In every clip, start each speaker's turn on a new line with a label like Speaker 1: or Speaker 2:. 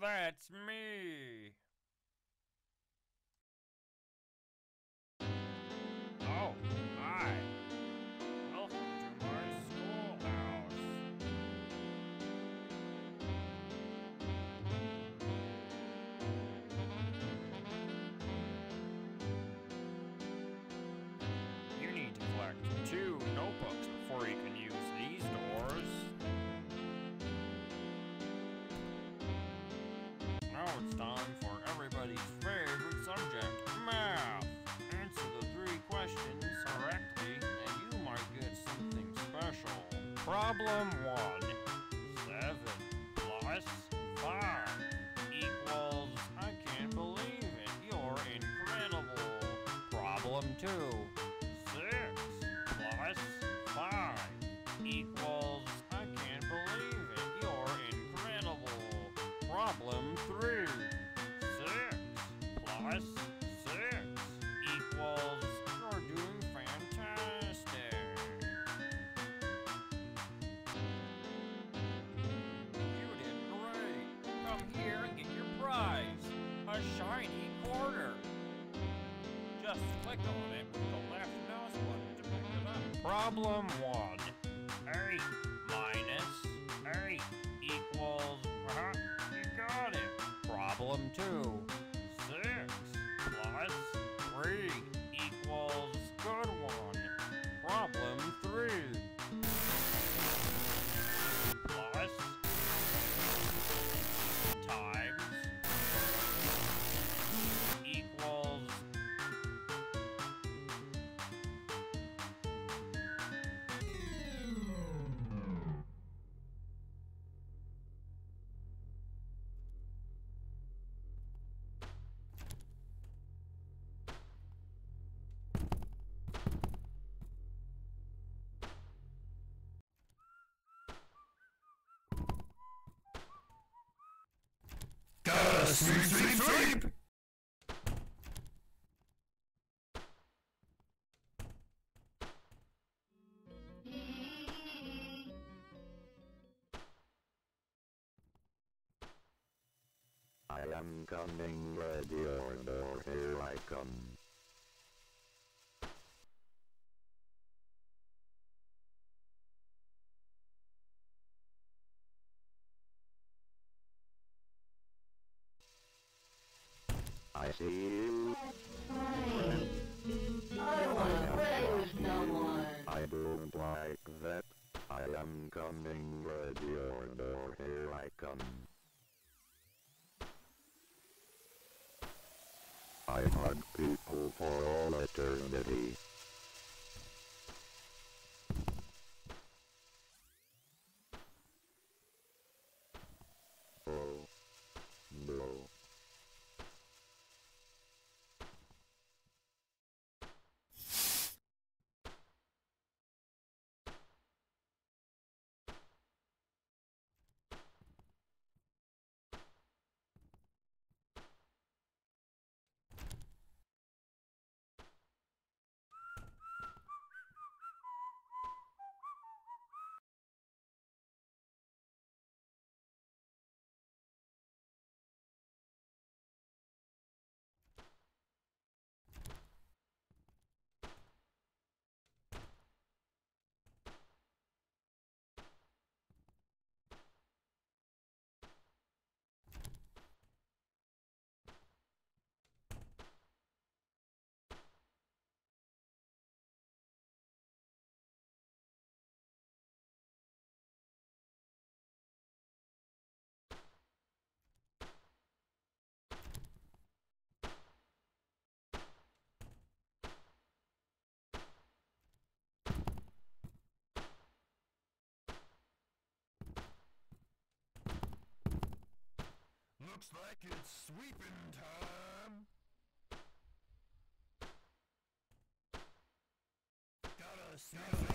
Speaker 1: That's me. Oh, hi. Welcome to my schoolhouse. You need to collect 2 notebooks before you can use these doors. Now it's time for everybody's favorite subject, math. Answer the 3 questions correctly and you might get something special. Problem 1. 7 plus 5 equals, I can't believe it, you're incredible. Problem 2. 6 plus 5 equals, I can't believe it, you're incredible. Problem 3. 6 plus 6 equals, you're doing fantastic. You did great. Come here and get your prize, a shiny quarter. Just click on it with the left mouse button to pick it up. Problem 1. 8 minus 8 equals, you got it. Problem 2. 6 plus 3 equals, good one. Problem 3. Plus times equals,
Speaker 2: Gotta sleep, sleep, sleep!
Speaker 3: I am coming, ready or door, here I come. I see you.
Speaker 4: I wanna play with someone.
Speaker 3: I don't like that. I am coming, ready or door, here I come. I hug people for all eternity. Oh, no.
Speaker 2: Looks like it's sweeping time. Gotta sleep.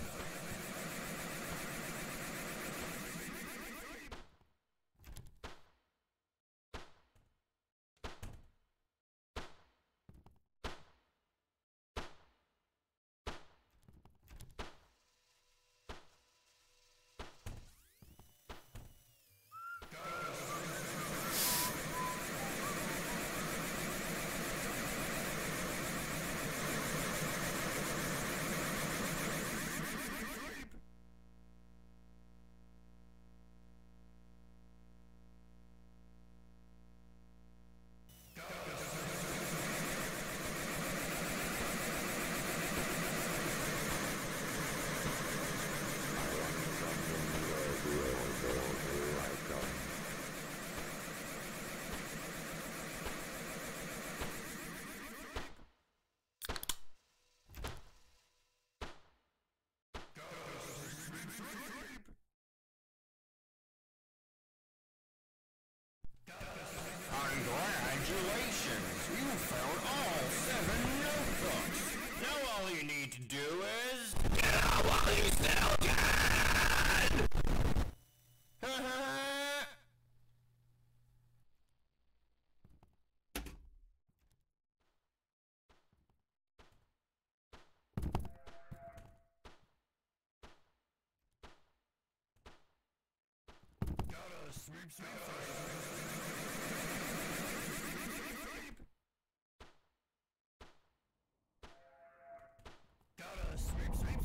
Speaker 2: Gotta sweep, sweep, gotta sweep, sweep,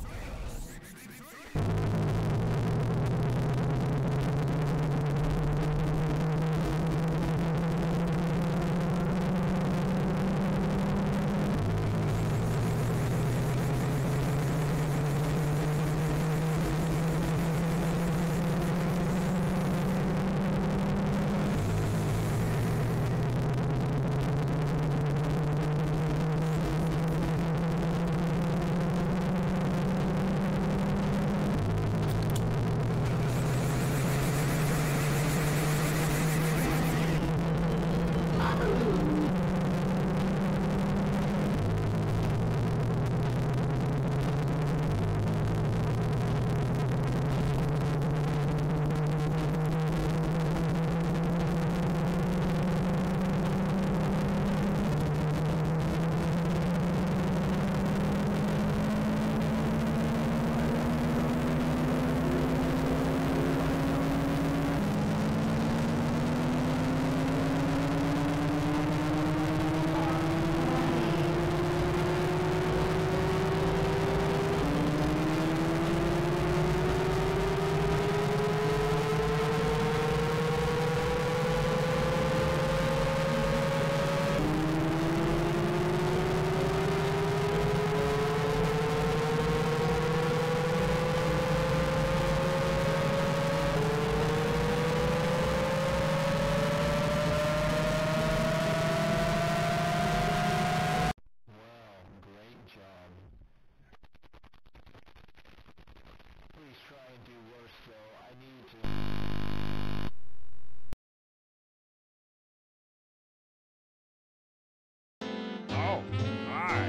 Speaker 1: Oh, hi.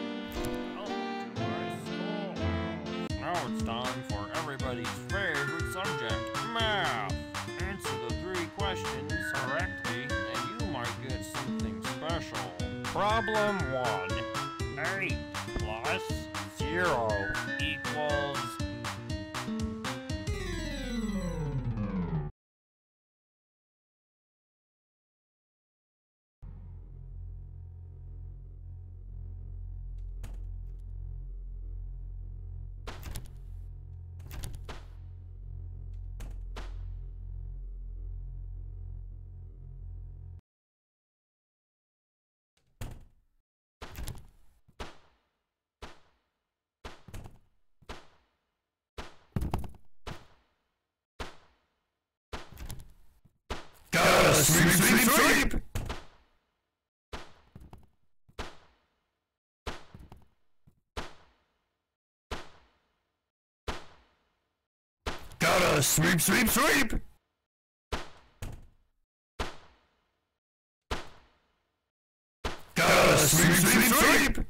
Speaker 1: Welcome to my schoolhouse. Now it's time for everybody's favorite subject, math. Answer the 3 questions correctly, and you might get something special. Problem 1. 8 plus 0 equals...
Speaker 2: gotta sweep, sweep, sweep. Gotta sweep, sweep, sweep. Gotta sweep, sweep, sweep.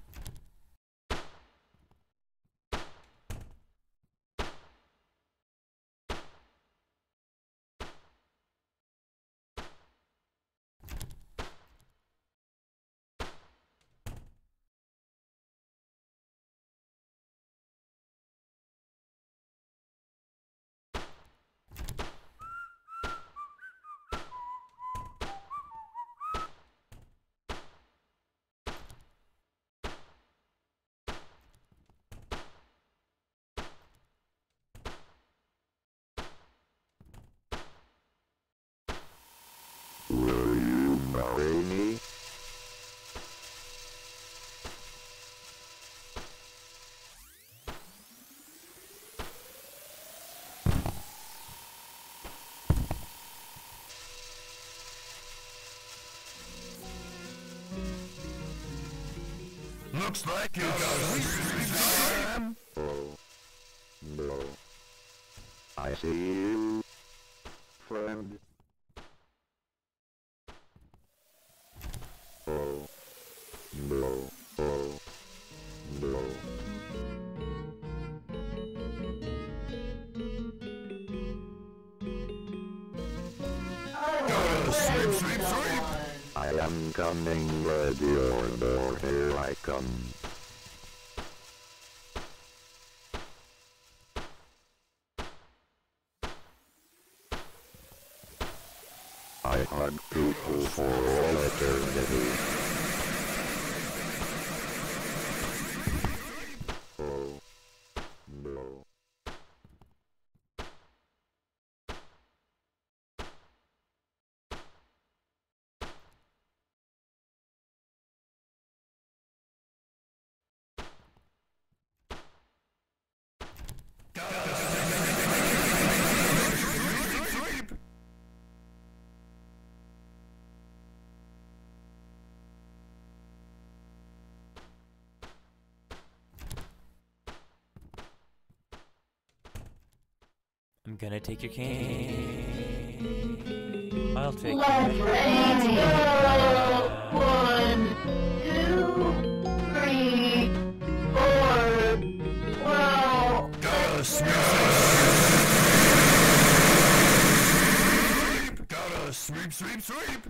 Speaker 3: Will you marry me?
Speaker 2: Looks like you got time.
Speaker 3: Oh, no. I see you, friend. Oh, no. Oh, no.
Speaker 2: Sweep, sweep, sweep!
Speaker 3: I am coming, ready or door, here I come. I hug people for all eternity. Oh, no.
Speaker 1: I'm gonna take your cane. I'll take
Speaker 4: Let's
Speaker 1: your
Speaker 4: race go! 1, 2, 3, 4. Well,
Speaker 2: Gotta sweep, gotta sweep, sweep, sweep!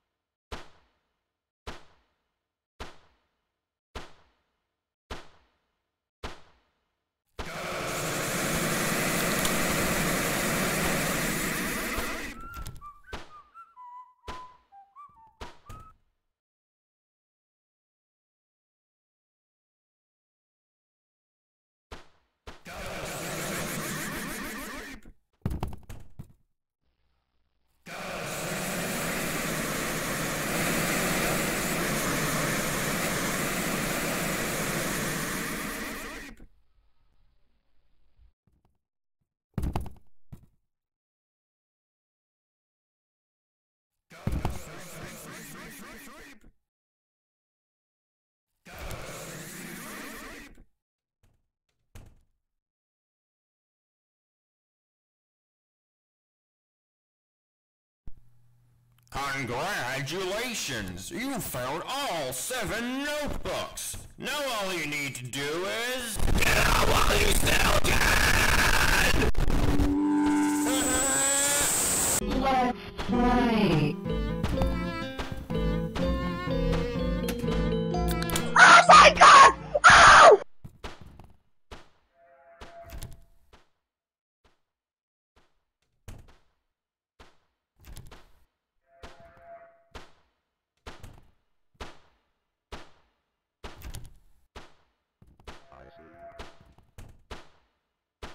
Speaker 5: Congratulations! You found all 7 notebooks! Now all you need to do is... Get out while you still can!
Speaker 4: let's play. Oh my god! Oh!
Speaker 3: I see.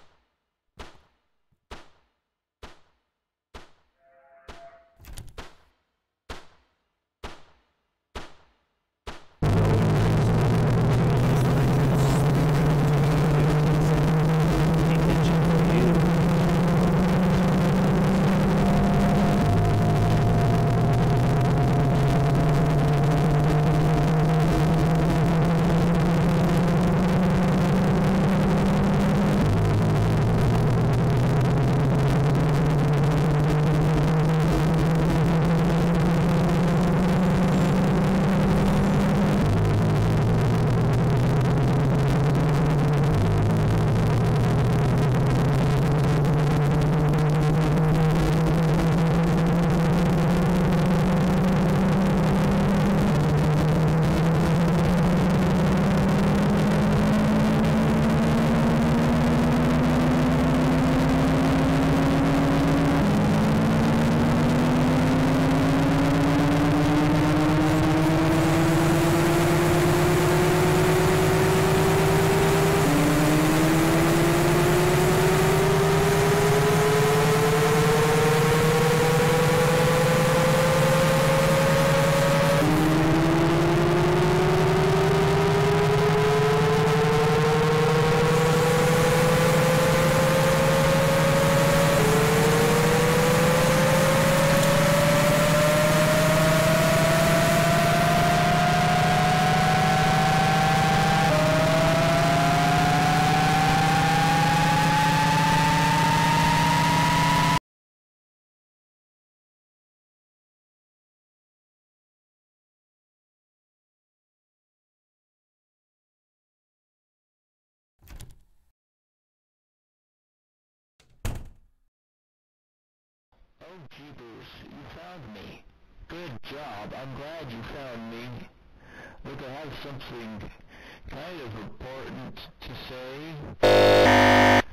Speaker 6: Oh, jeepers, you found me. Good job, I'm glad you found me. Look, I have something kind of important to say.